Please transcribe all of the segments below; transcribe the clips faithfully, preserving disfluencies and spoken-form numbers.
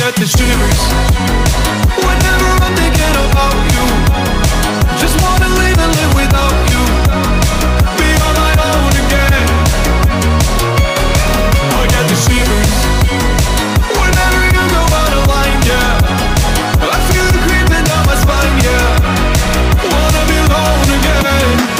get the shivers whenever I'm thinking about you. Just wanna leave and live without you, be on my own again. I get the shivers whenever you go out of line, yeah. I feel it creeping down my spine, yeah. Wanna be alone again.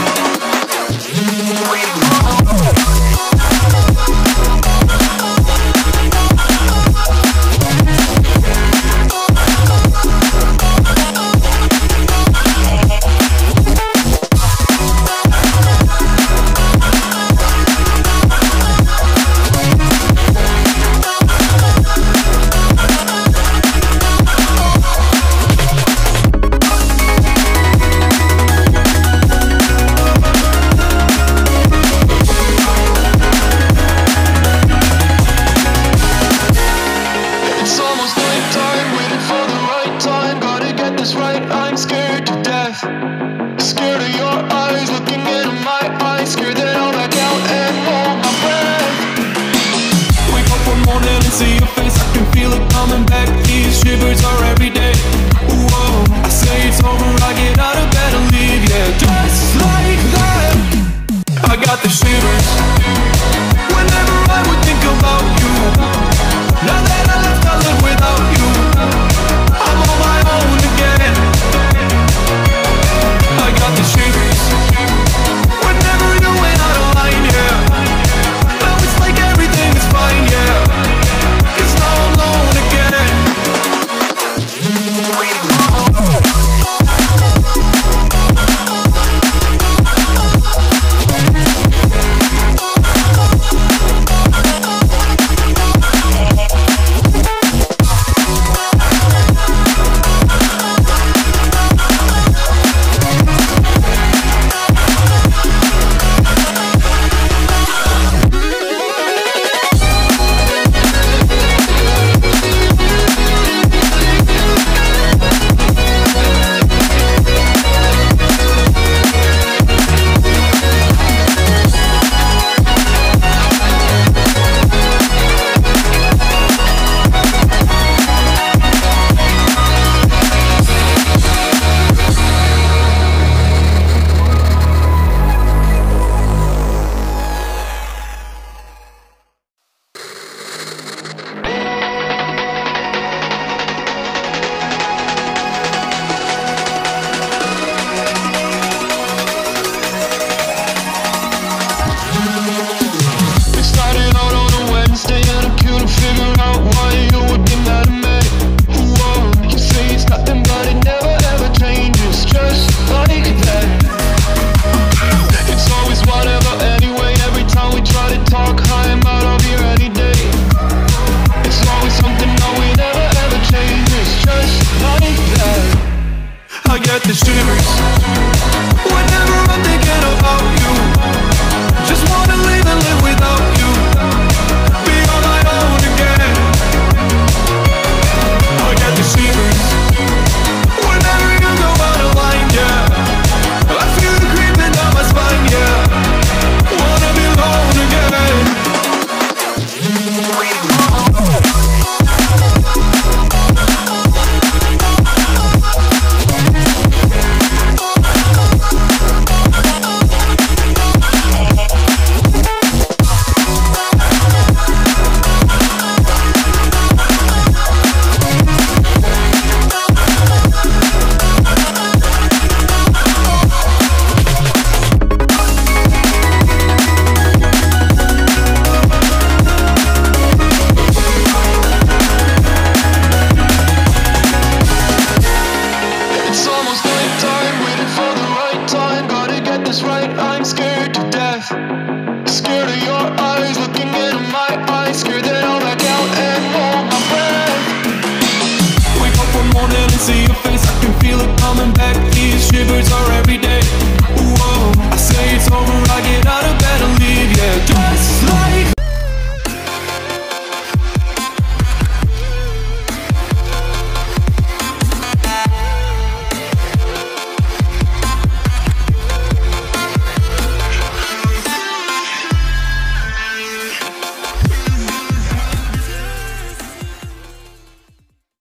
right, I'm scared to death. Scared of your eyes looking into my eyes. Scared that